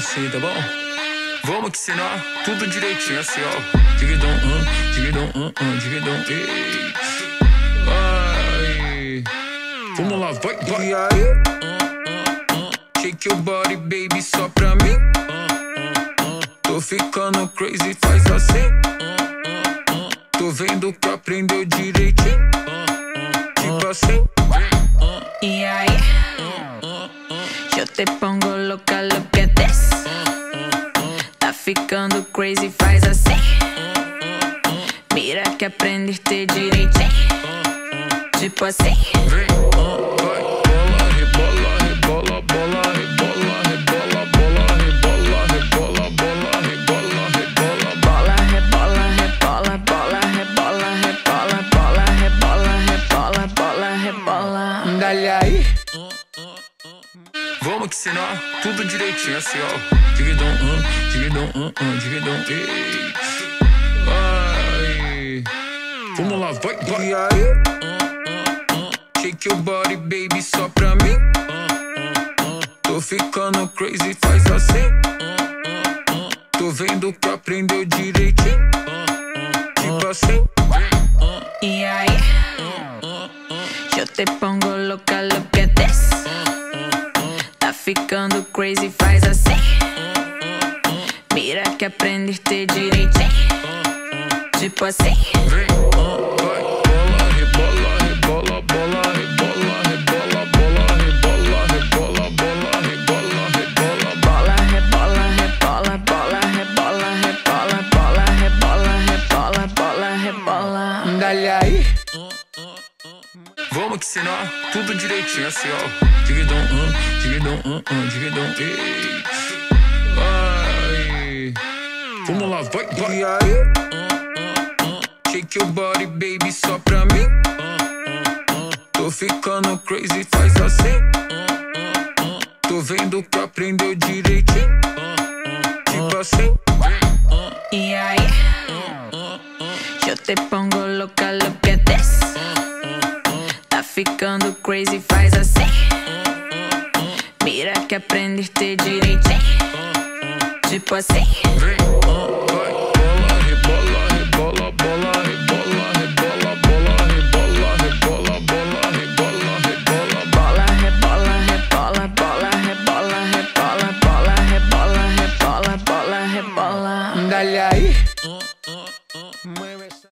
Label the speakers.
Speaker 1: assim, tá bom? Vamos que ensinar tudo direitinho assim, ó. Dividão, dividão, dividão, ei. Vai. Vamos lá, vai, vai.
Speaker 2: E aí?
Speaker 1: Shake your body, baby, só pra mim. Tô ficando crazy, faz assim. Tô vendo que aprendeu direitinho. Tipo assim.
Speaker 3: Y ahí yo te pongo loca, lo que des. Tá ficando crazy, faz assim. Mira que aprendiste direitinho. Tipo assim.
Speaker 1: Vem, vai, bola, rebola, rebola, bola, rebola, rebola, bola, rebola, rebola, bola, rebola, rebola,
Speaker 3: Bola, rebola, rebola, bola, rebola, rebola, bola, rebola, rebola, bola, rebola.
Speaker 2: Dale aí.
Speaker 1: Vamos que ensinar tudo direitinho assim, ó. Dividão, dividão, dividão, ei. Vai. Vamos lá, vai, vai.
Speaker 2: E aí?
Speaker 1: Shake your body, baby, só pra mim. Tô ficando crazy, faz assim. Tô vendo que aprendeu direitinho. Tipo assim.
Speaker 3: Y ahí yo te pongo loca, lo que des. Tá ficando crazy, faz assim. Mira que aprendiste direitinho. Tipo assim.
Speaker 1: Vem, vai, bola, rebola, rebola, bola, rebola, rebola, bola, rebola, rebola, bola, rebola, rebola,
Speaker 3: Bola, rebola, rebola, bola, rebola, rebola, bola, rebola, rebola, bola, rebola.
Speaker 2: Dale aí.
Speaker 1: Vamos que ensinar tudo direitinho assim, ó. Dividão, dividão, dividão, ei. Vai. Vamos lá, vai, vai.
Speaker 2: E aí?
Speaker 1: Shake your body, baby, só pra mim. Tô ficando crazy, faz assim. Tô vendo que aprendeu direitinho. Tipo assim.
Speaker 3: Y ahí yo te pongo loca, lo que des. Tá ficando crazy, faz assim. Mira que aprendiste direitinho. Tipo assim.
Speaker 1: Vem,